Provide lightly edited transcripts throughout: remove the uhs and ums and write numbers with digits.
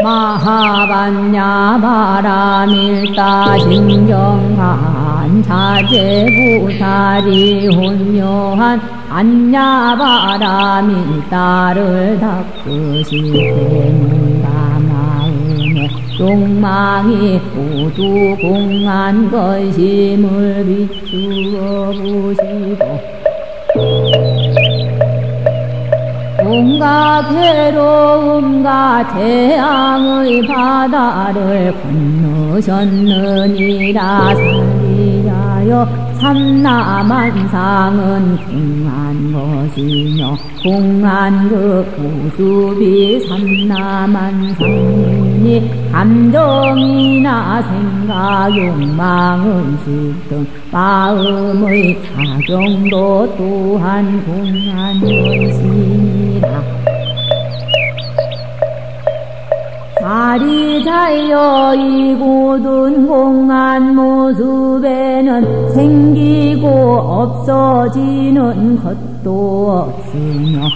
마하반야 바라밀다 신경한 자제구사리 혼묘한 안야바라밀다를 닦으시되는가 마음에 욕망이 모두 공한 것임을 비추어 보시고 온갖 괴로움과 재앙의 바다를 건너셨느니라 살리자여 삼라만상은 공한 것이며 공한 그 고수비 삼라만상이니 감정이나 생각 욕망의식 등 마음의 작용도 또한 공한 것이니라. 살이 잘려 이고든 공한 모습에는 생기고 없어지는 것도 없으며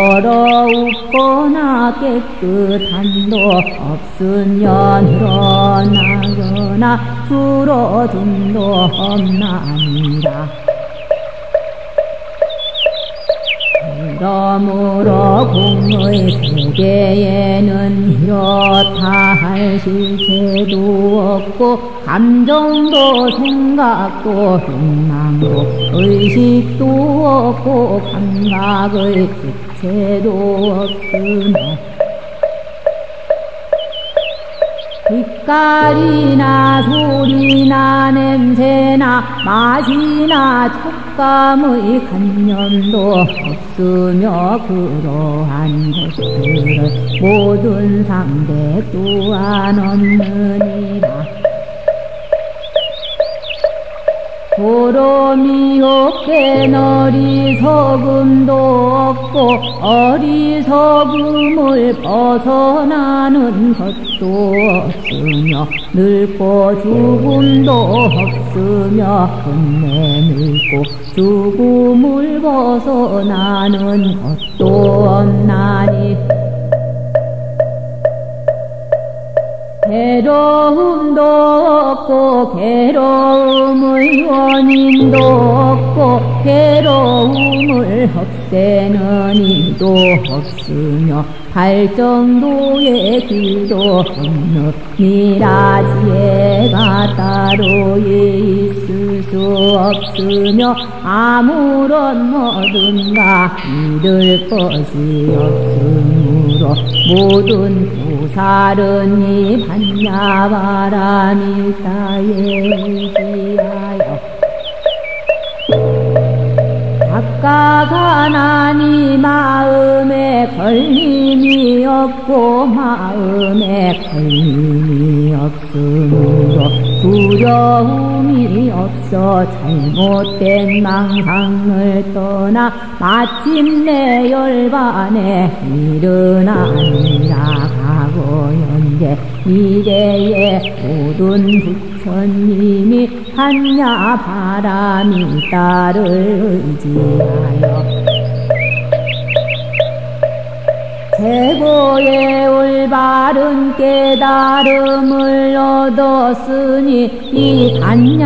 더러웠거나 깨끗함도 없으며 늘어나거나 줄어듦도 없나니라. 그러므로 공의 세계에는 이렇다 할 실체도 없고 감정도 생각도 욕망도 의식도 없고 감각의 주체도 없으며 빛깔이나 소리나 냄새나 맛이나 촉감의 관념도 없으며 그러한 것들을 모든 상대 또한 없느니라. 보름이 없게 어리석음도 없고 어리석음을 벗어나는 것도 없으며 늙고 죽음도 없으며 끝내 늙고 죽음을 벗어나는 것도 없나니 괴로움도 없고 괴로움의 원인도 없고 괴로움을 없애는 일도 없으며 발전도의 길도 없느니라. 지혜가 따로 있을 수 없으며 아무런 뭐든가 잃을 것이 없으므로 모든 도살은 이 반야바라밀다에 의지하여 각각 하나니 마음에 걸림이 없고 마음에 걸림이 없으므로 두려움이 없어 잘못된 망상을 떠나 마침내 열반에 일어나니라. 과거 현재 미래의 모든 부처님이 반야바라밀다를 의지하여 최고의 올바른 깨달음을 얻었으니 이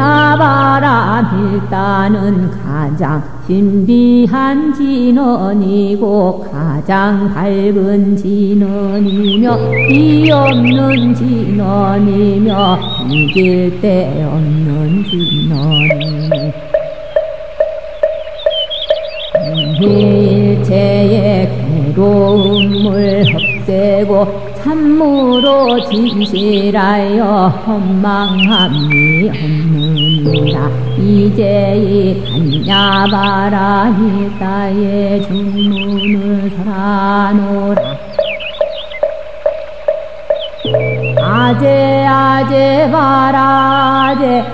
반야바라밀다는 가장 신비한 진언이고 가장 밝은 진언이며 이 없는 진언이며 이길 데 없는 진언이니 일체의 괴로움을 없애고 참으로 진실하여 헌망함이 없느니라. 이제 이 반야바라밀다의 중문을 설하노라. 아제 아제 바라제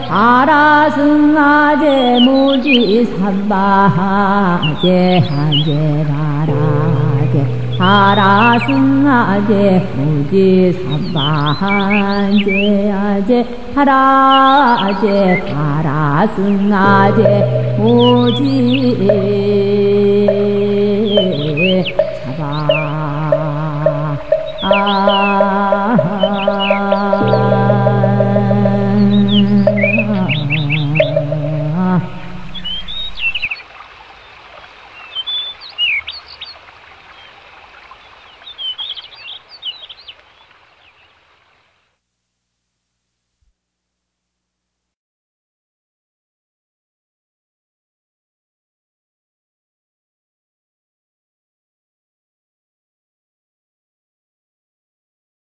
아라승아제 무지삼바하제 아제 바라제 아라승아제 무지삼바하제 아제 바라제 아라승아제 무지